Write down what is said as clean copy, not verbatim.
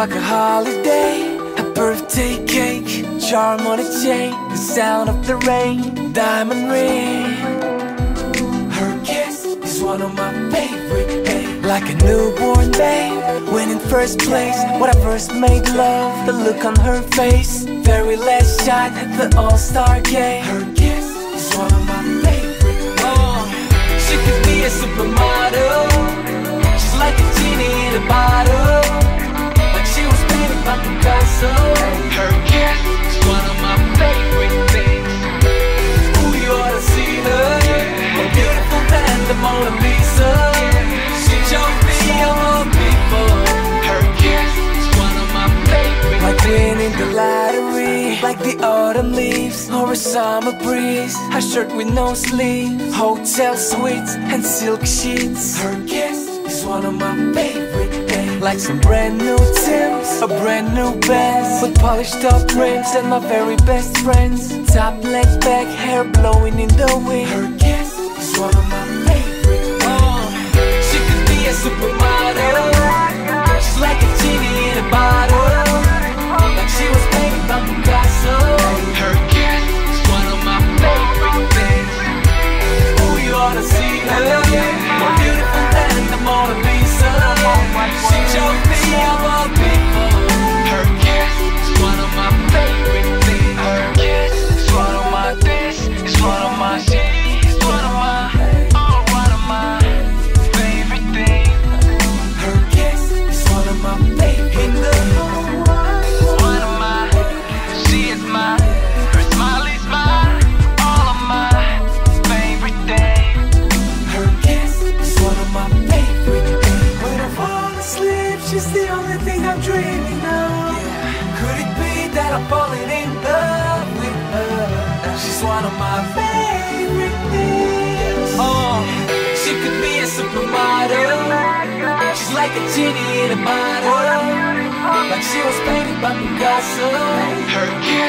like a holiday, a birthday cake, charm on a chain, the sound of the rain, diamond ring. Her kiss is one of my favorite things. Like a newborn babe, winning first place. When I first made love, the look on her face, very last shot at the All-Star game. Her kiss is one of my favorite things. She could be a supermodel, she's like a genie in a bottle, like she was painted by Picasso. Her kiss is one of my favorite things. Ooh, you ought to see her, more beautiful than the Mona Lisa. She chose me of all people. Her kiss is one of my favorite. Like winning the lottery, like the autumn leaves or a summer breeze. A shirt with no sleeves, hotel suites and silk sheets. Her kiss is one of my favorite things. Like some brand new Timbs, a brand new Benz with polished up rims and my very best friends. Top laid back, hair blowing in the wind. Her kiss is one of my favorite things. She could be a supermodel, she's like a genie in a bottle, like she was painted by Picasso. Her kiss is one of my favorite things. Ooh, you ought to see her, more beautiful than the Mona Lisa. She chose me of all people. Her kiss is one of my favorite things. Her kiss is one of my things. It's one of my things. It's one of my, oh, one of my favorite things. Her kiss is one of my favorite things. One of my, she is mine. Her smile is mine. All of my favorite things. Her kiss is one of my favorite things. When I fall asleep, she's the only thing I'm dreaming of. Could it be that I'm falling in love with her? She's one of my favorite things. Oh, she could be a supermodel, she's like a genie in a bottle, like she was painted by Picasso. Her